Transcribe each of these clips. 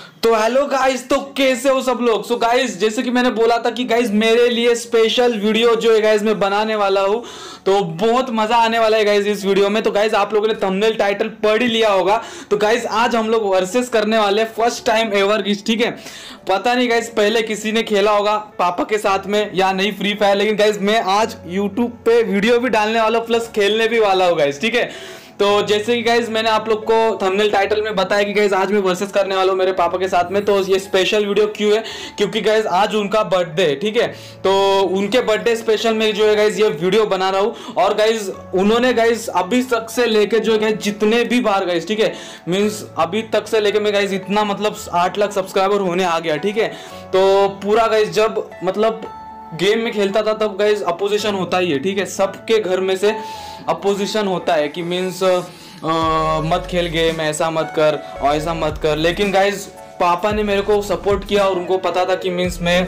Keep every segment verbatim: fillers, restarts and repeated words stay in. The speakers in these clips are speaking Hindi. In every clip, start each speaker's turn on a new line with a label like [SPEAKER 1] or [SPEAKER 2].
[SPEAKER 1] तो हेलो गाइस, तो कैसे हो सब लोग। सो गाइस, जैसे कि मैंने बोला था कि गाइस मेरे लिए स्पेशल वीडियो जो है गाइस मैं बनाने वाला हूँ, तो बहुत मजा आने वाला है गाइस इस वीडियो में। तो गाइस आप लोगों ने थंबनेल टाइटल पढ़ ही लिया होगा। तो गाइस आज हम लोग वर्सेस करने वाले हैं, फर्स्ट टाइम एवर गाइस, ठीक है। पता नहीं गाइस पहले किसी ने खेला होगा पापा के साथ में या नहीं फ्री फायर, लेकिन गाइस मैं आज यूट्यूब पे वीडियो भी डालने वाला हूँ प्लस खेलने भी वाला हूँ गाइस, ठीक है। तो जैसे कि गाइज मैंने आप लोग को थंबनेल टाइटल में बताया कि गाइज आज मैं वर्सेस करने वाला हूँ मेरे पापा के साथ में। तो ये स्पेशल वीडियो क्यों है, क्योंकि गाइज आज उनका बर्थडे है, ठीक है। तो उनके बर्थडे स्पेशल में जो है गाइज ये वीडियो बना रहा हूँ। और गाइज उन्होंने गाइज अभी तक से लेके जो है गाइज जितने भी बार गाइज, ठीक है, मीन्स अभी तक से लेके मैं गाइज इतना मतलब आठ लाख सब्सक्राइबर होने आ गया, ठीक है। तो पूरा गाइज जब मतलब गेम में खेलता था तब गाइज अपोजिशन होता ही है, ठीक है। सबके घर में से अपोजिशन होता है कि मीन्स मत खेल गेम, ऐसा मत कर और ऐसा मत कर। लेकिन गाइज पापा ने मेरे को सपोर्ट किया और उनको पता था कि मीन्स मैं आ,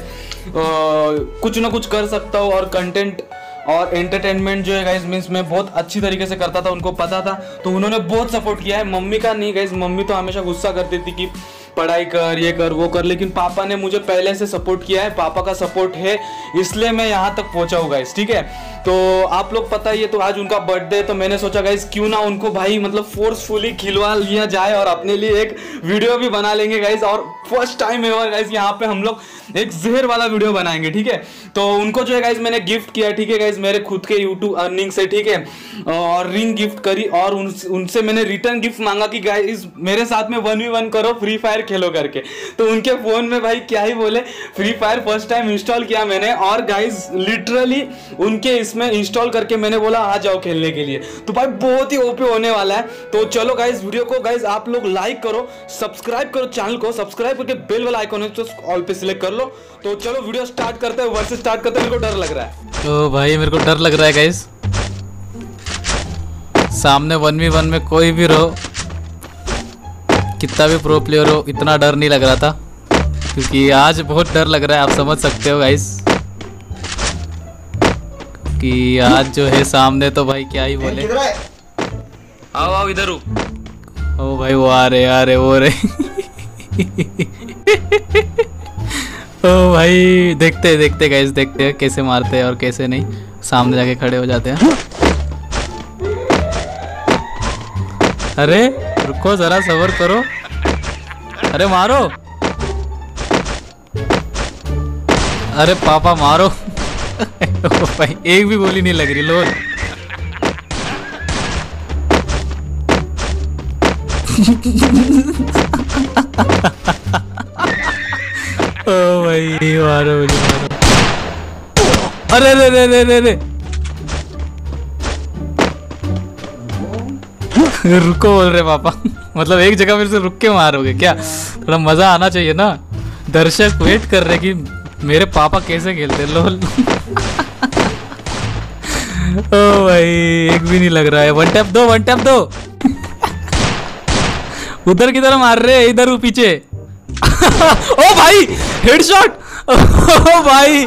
[SPEAKER 1] कुछ ना कुछ कर सकता हूँ और कंटेंट और एंटरटेनमेंट जो है गाइज मीन्स मैं बहुत अच्छी तरीके से करता था, उनको पता था। तो उन्होंने बहुत सपोर्ट किया है। मम्मी का नहीं गाइज, मम्मी तो हमेशा गुस्सा करती थी कि पढ़ाई कर, ये कर, वो कर, लेकिन पापा ने मुझे पहले से सपोर्ट किया है। पापा का सपोर्ट है इसलिए मैं यहाँ तक पहुँचा हूँ गाइज, ठीक है। तो आप लोग पता ही है, तो आज उनका बर्थडे, तो मैंने सोचा गाइज क्यों ना उनको भाई मतलब फोर्सफुली खिलवा लिया जाए और अपने लिए एक वीडियो भी बना लेंगे गाइज। और फर्स्ट टाइम एवर गाइज यहाँ पे हम लोग एक जहर वाला वीडियो बनाएंगे, ठीक है। तो उनको जो है गाइज मैंने गिफ्ट किया, ठीक है गाइज, मेरे खुद के यूट्यूब अर्निंग से, ठीक है। और रिंग गिफ्ट करी और उन, उनसे मैंने रिटर्न गिफ्ट मांगा कि गाइज मेरे साथ में वन वी वन करो, फ्री फायर खेलो करके। तो उनके फोन में भाई क्या ही बोले, Free Fire first time install किया मैंने और गाइज लिटरली उनके इसमें इंस्टॉल करके मैंने बोला आ जाओ खेलने के लिए। तो भाई बहुत ही ओपी होने वाला है। तो चलो गाइज वीडियो को गाइज आप लोग लाइक करो, सब्सक्राइब करो चैनल को, सब्सक्राइब करके बेल वाला आइकॉन है तो ऑल पे सिलेक्ट कर लो। तो चलो वीडियो स्टार्ट करते हैं, वर्सेस स्टार्ट करते हैं। मेरे को डर लग रहा है,
[SPEAKER 2] तो भाई मेरे को डर लग रहा है गाइस। सामने वन वी वन में कोई भी रहो, कितना भी प्रो प्लेयर हो, इतना डर नहीं लग रहा था, क्योंकि आज बहुत डर लग रहा है। आप समझ सकते हो गाइस कि आज जो है सामने, तो भाई क्या ही बोले।
[SPEAKER 1] आओ आओ इधर।
[SPEAKER 2] ओ भाई वो आ रहे आ रहे वो रहे ओ भाई देखते देखते गाइस, देखते हैं कैसे मारते हैं और कैसे नहीं। सामने जाके खड़े हो जाते हैं। अरे रुको जरा, सब्र करो। अरे मारो, अरे पापा मारो भाई एक भी गोली नहीं लग रही। लो ओ भाई मारो मुझे, मारो। अरे अरे अरे अरे अरे रुको बोल रहे पापा मतलब एक जगह मेरे से रुक के मारोगे क्या? थोड़ा मजा आना चाहिए ना। दर्शक वेट कर रहे कि मेरे पापा कैसे खेलते। लोल ओ भाई एक भी नहीं लग रहा है। वन टैप दो, वन टैप दो उधर किधर मार रहे? इधर हूँ पीछे ओ भाई हेडशॉट ओ भाई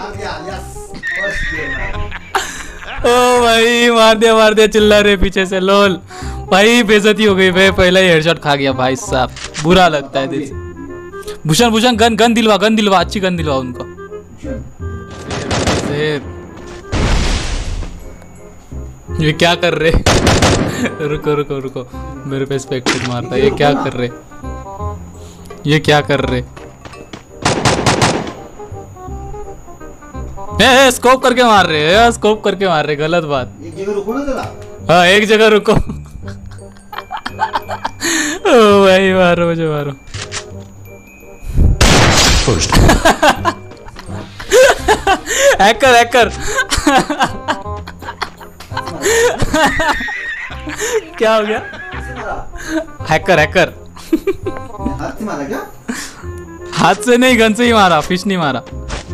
[SPEAKER 2] ओ भाई मार दिया मार दिया, चिल्ला रहे पीछे से। लोल भाई बेइज्जती हो गई, मैं पहला ही हेडशॉट खा गया भाई साहब, बुरा लगता है दिल से। भूषण भूषण गन गन दिलवा, गन दिलवा, अच्छी गन दिलवा उनको। ये क्या कर रहे रुको रुको रुको, मेरे पे स्पेक्टेट मारता है। ये क्या कर रहे, ये क्या कर रहे? ए, स्कोप करके मार रहे हैं, स्कोप करके मार रहे, गलत बात।
[SPEAKER 3] एक जगह रुको ना जरा।
[SPEAKER 2] हाँ एक जगह रुको ओ भाई मारो मुझे, मारो हैकर हैकर क्या हो गया? हैकर हैकर
[SPEAKER 3] हाथ से मारा क्या?
[SPEAKER 2] हाथ से नहीं, गन से ही मारा, फिश नहीं मारा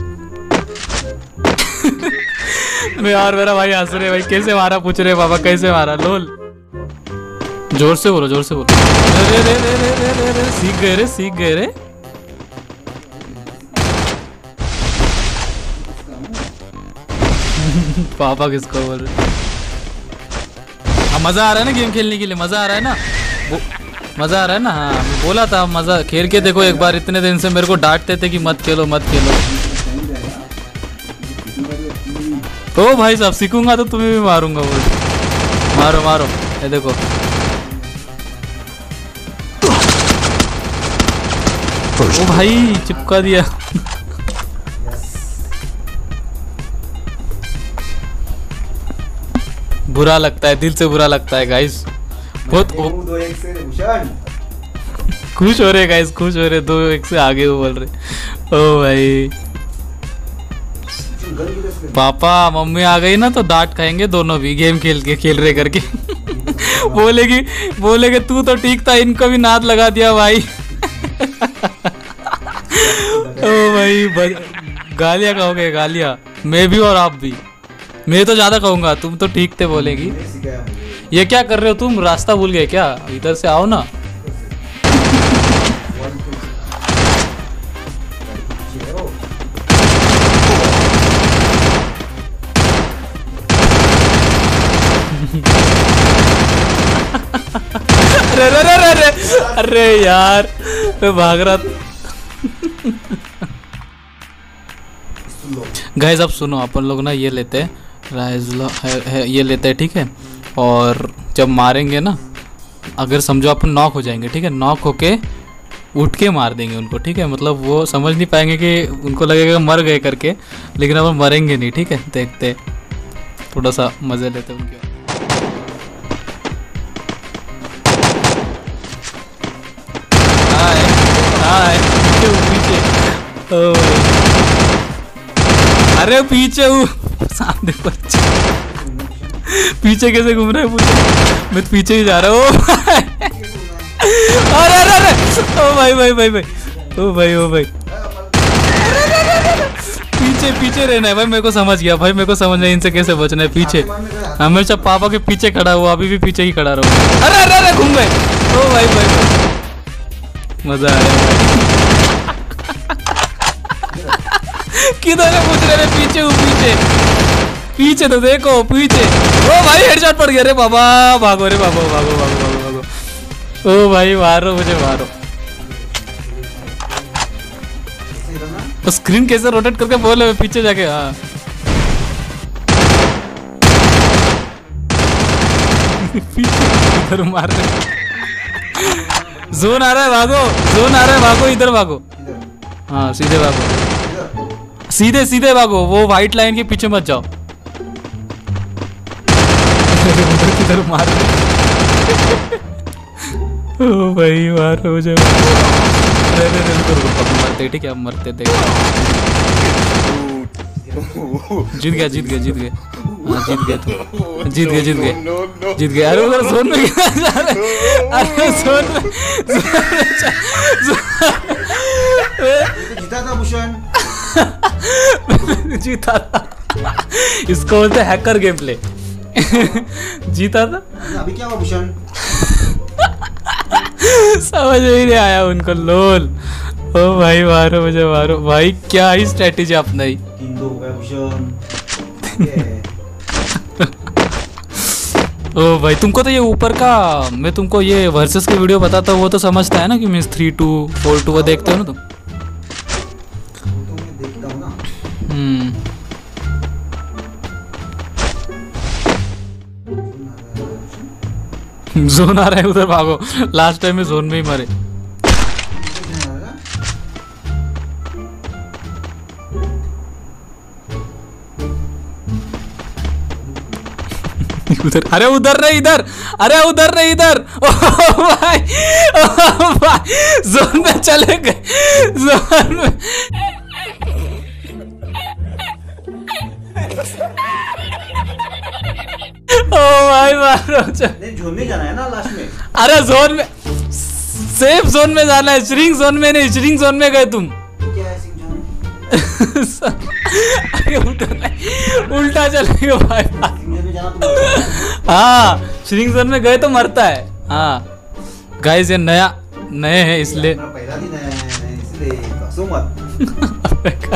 [SPEAKER 2] मैं और मेरा भाई हंस रहे भाई, कैसे मारा पूछ रहे पापा, कैसे मारा? लोल जोर से बोलो, जोर से बोलो। अरे रे रे रे रे रे रे सीख गए रे, सीख गए रे। पापा किसको बोल रहे? अब मजा आ रहा है ना गेम खेलने के लिए, मजा आ रहा है ना। वो मजा आ रहा है ना? हाँ मैं बोला था मजा, खेल के देखो एक बार। इतने दिन से मेरे को डांटते थे कि मत खेलो मत खेलो। ओ भाई साहब सीखूंगा तो तुम्हें भी मारूंगा। वो मारो मारो, ये देखो। ओ भाई चिपका दिया। बुरा लगता है, दिल से बुरा लगता है गाइस। बहुत
[SPEAKER 3] दो एक से भूषण
[SPEAKER 2] खुश हो रहे गाइस, खुश हो रहे। दो एक से आगे वो बोल रहे। ओ भाई पापा मम्मी आ गई ना तो डांट खाएंगे दोनों भी, गेम खेल के खेल रहे करके। बोलेगी बोलेगे तू तो ठीक था, इनको भी नाद लगा दिया भाई। ओ भाई गालियां कहोगे, गालियां मैं भी और आप भी। मैं तो ज्यादा कहूंगा, तुम तो ठीक थे बोलेगी। ये क्या कर रहे हो तुम? रास्ता भूल गए क्या? इधर से आओ ना। अरे अरे अरे अरे अरे यार मैं भाग रहा था। गाइस अब सुनो, अपन लोग ना ये लेते हैं राइजला है, है, ये लेते हैं ठीक है। और जब मारेंगे ना, अगर समझो अपन नॉक हो जाएंगे ठीक है, नॉक होके उठ के मार देंगे उनको ठीक है। मतलब वो समझ नहीं पाएंगे कि उनको लगेगा मर गए करके, लेकिन अपन मरेंगे नहीं ठीक है। देखते थोड़ा सा मजे लेते उनके। हाय पीछे, ओ अरे पीछे हूँ सामने बच्चे। पीछे कैसे घूम रहा है पूछे? मैं तो पीछे ही जा रहा हूँ। अरे अरे अरे ओ भाई भाई भाई भाई ओ भाई ओ भाई पीछे पीछे रहना है भाई। मेरे को समझ गया भाई, मेरे को समझ नहीं इनसे कैसे बचना है। पीछे हमेशा पापा के पीछे खड़ा हुआ, अभी भी पीछे ही खड़ा रहो। अरे अरे अरे घूम गए। ओ भाई भाई, भाई। मजा आ रहा है। किधर है पूछ रहे? पीछे हूँ पीछे पीछे तो देखो पीछे। ओ भाई हेडशॉट पड़ गया रे बाबा। भागो रे बाबा, भागो भागो भागो भागो। ओ भाई मारो मुझे, मारो। तो स्क्रीन कैसे रोटेट करके बोले पीछे जाके? हाँ पीछे इधर मार रहे। जोन आ रहा है, भागो। जोन आ रहा है, भागो इधर भागो। हाँ सीधे भागो, सीधे सीधे भागो। वो व्हाइट लाइन के पीछे मत जाओ। किधर मार रहे? ओ भाई मार मुझे। मरते ठीक है, अब मरते थे। जीत गया जीत गया जीत गया। हाँ जीत गया तू, जीत गया जीत गया जीत गया। अरे उधर जोन में जा रहे। अरे जोन में
[SPEAKER 3] जीता था भूषण।
[SPEAKER 2] जीता था। इसको बोलते हैं हैकर गेम प्ले। जीता था।
[SPEAKER 3] अभी क्या हुआ भूषण?
[SPEAKER 2] समझ ही नहीं आया उनको। लोल। ओ भाई मारो मुझे, मारो भाई। क्या ही स्ट्रेटेजी अपनाई।
[SPEAKER 3] तीन दो हो गया भूषण।
[SPEAKER 2] ओ भाई तुमको तो ये ऊपर का, मैं तुमको ये वर्सेस की वीडियो बताता हूँ, वो तो समझता है ना कि means three two four two वो देखते हो ना तुम?
[SPEAKER 3] देखता हूँ ना।
[SPEAKER 2] हम्म जोन आ रहा है, उधर भागो। लास्ट टाइम में जोन में ही मरे। उधर, अरे उधर नहीं इधर, अरे उधर नहीं इधर। ओ भाई, ओ भाई जोन में चले गए, जोन में। ओ भाई मारो।
[SPEAKER 3] नहीं जोन में जाना है ना लास्ट में।
[SPEAKER 2] अरे जोन में, सेफ जोन में जाना है, श्रिंक जोन में नहीं। श्रिंक जोन में गए तुम।
[SPEAKER 3] क्या है सिंह जोन?
[SPEAKER 2] अरे उधर नहीं, उल्टा चलेगा भाई।
[SPEAKER 3] सिंह जोन में जाना तुम।
[SPEAKER 2] हाँ श्रिंक जोन में गए तो मरता है। हाँ गाइस ये नया नए हैं इसलिए।
[SPEAKER 3] पहला दिन है इसलिए बसो मत।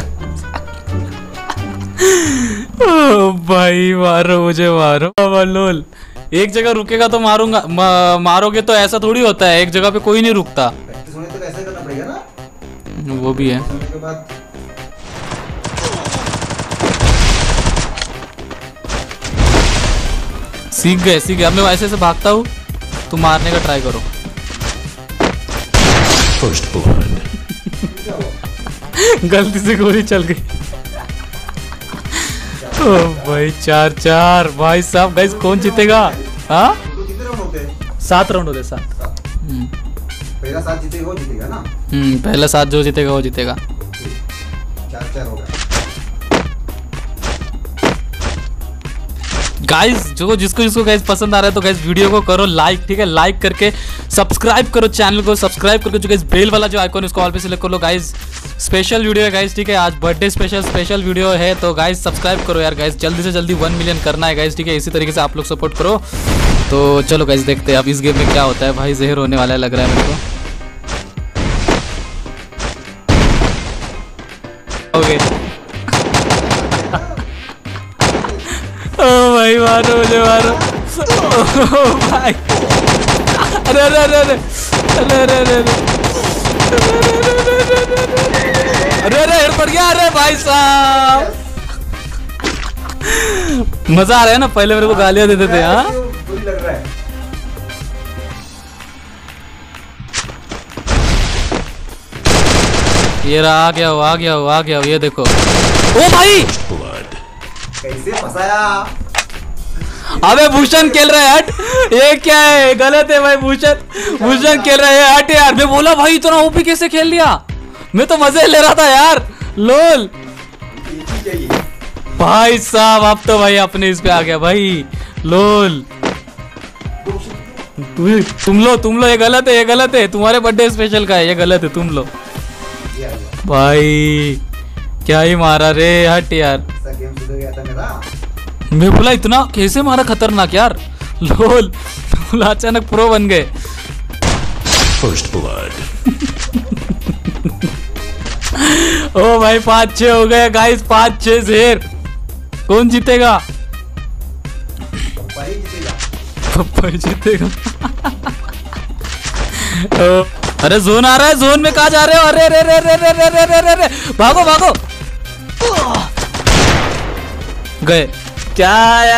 [SPEAKER 2] ओ भाई मारो मुझे, मारो लोल। एक जगह रुकेगा तो मारूंगा, मा, मारोगे तो ऐसा थोड़ी होता है, एक जगह पे कोई नहीं रुकता।
[SPEAKER 3] प्रैक्टिस होने तक ऐसा करना पड़ेगा ना,
[SPEAKER 2] वो भी है।
[SPEAKER 3] होने के बाद
[SPEAKER 2] सीख गए सीख गए। अब मैं ऐसे ऐसे भागता हूँ, तुम मारने का ट्राई करो। गलती से गोली चल गई। ओ भाई चार चार भाई साहब। गाइस कौन जीतेगा? हाँ
[SPEAKER 3] तो कितने राउंड होते हैं?
[SPEAKER 2] सात राउंड होते सात।
[SPEAKER 3] सात।
[SPEAKER 2] हम्म
[SPEAKER 3] पहला सात जीतेगा वो जीतेगा ना,
[SPEAKER 2] हम्म, पहला सात जो जीतेगा वो जीतेगा।
[SPEAKER 3] चार चार हो गया।
[SPEAKER 2] गाइस जो जिसको जिसको गाइस पसंद आ रहा है तो गाइस वीडियो को करो लाइक, ठीक है? लाइक करके सब्सक्राइब करो चैनल को, सब्सक्राइब करके जो गाइस बेल वाला जो आइकॉन है उसको ऑल पे सिलेक्ट कर लो। गाइस स्पेशल वीडियो है गाइस, ठीक है? आज बर्थडे स्पेशल स्पेशल वीडियो है, तो गाइस सब्सक्राइब करो यार गाइस, जल्दी से जल्दी वन मिलियन करना है गाइस, ठीक है? इसी तरीके से आप लोग सपोर्ट करो। तो चलो गाइस देखते हैं अब इस गेम में क्या होता है। भाई जहर होने वाला है लग रहा है मेरे को। ओके ओ भाई मारो मुझे मारो। ओ भाई अरे अरे अरे अरे अरे अरे अरे अरे अरे हेड पड़ गया। अरे भाई साहब मजा आ रहा है ना, पहले मेरे को गालियां देते थे। हाँ
[SPEAKER 3] लग रहा है।
[SPEAKER 2] ये रहा, आ गया हो आ गया हो आ गया हो, ये देखो। ओ भाई
[SPEAKER 3] कैसे फंसाया?
[SPEAKER 2] अबे भूषण खेल रहा है, हट। ये क्या है? गलत है भाई। भूषण भूषण खेल रहा है, हट यार। मैं बोला भाई इतना ओपी कैसे खेल लिया, मैं तो मजे ले रहा था यार। लोल भाई साहब आप तो भाई अपने इस पे आ गया भाई। लोल तु, तुम लो तुम लो, ये गलत है ये गलत है। तुम्हारे बर्थडे स्पेशल का है, ये गलत है, तुम लो भाई। क्या ही मारा रे, हट यार।
[SPEAKER 3] गेम सुधर गया था मेरा।
[SPEAKER 2] मैं बोला इतना कैसे मारा खतरनाक यार। लोल लोल अचानक प्रो बन गए।
[SPEAKER 4] First blood.
[SPEAKER 2] ओ भाई पाँच छह हो गए गाइस, पाँच छह शेर। कौन जीतेगा?
[SPEAKER 3] भाई जीतेगा।
[SPEAKER 2] पप्पा ही जीतेगा। ओ, अरे जोन आ रहा है, जोन में कहा जा रहे हो? अरे रे रे रे रे रे रे रे रे रे भागो भागो। गए क्या यार।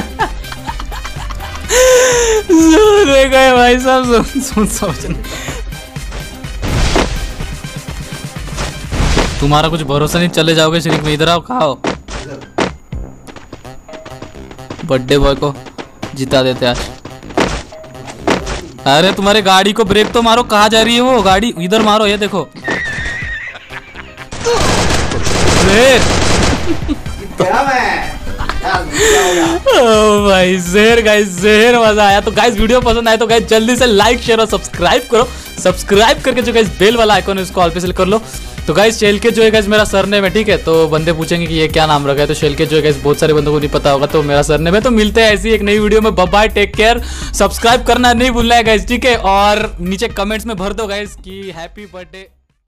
[SPEAKER 2] जोन में गए भाई साहब, जोन जोन समझ। तुम्हारा कुछ भरोसा नहीं, चले जाओगे शरीक में। इधर आओ, खाओ। बर्थडे बॉय को जिता देते आज। अरे तुम्हारे गाड़ी को ब्रेक तो मारो, कहाँ जा रही है वो गाड़ी? इधर मारो, ये देखो।
[SPEAKER 3] क्या मैं?
[SPEAKER 2] ओ भाई जहर गाइस, जहर मजा आया। तो गाइस वीडियो पसंद आए तो गाइस जल्दी से लाइक शेयर और सब्सक्राइब करो। सब्सक्राइब करके जो गाइस बेल वाला आइकॉन है उसको ऑल पे सेलेक्ट कर लो। तो गाइस शेल के जो है गाइस मेरा सरनेम है, ठीक है? तो बंदे पूछेंगे कि ये क्या नाम रखा है, तो शेल के जो है गाइस बहुत सारे बंदों को नहीं पता होगा, तो मेरा सरनेम है। तो मिलते हैं ऐसी एक नई वीडियो में। Bye bye, take care. Subscribe करना नहीं भूलना है गाइस, ठीक है? और नीचे कमेंट्स में भर दो गाइस कि हैप्पी बर्थडे।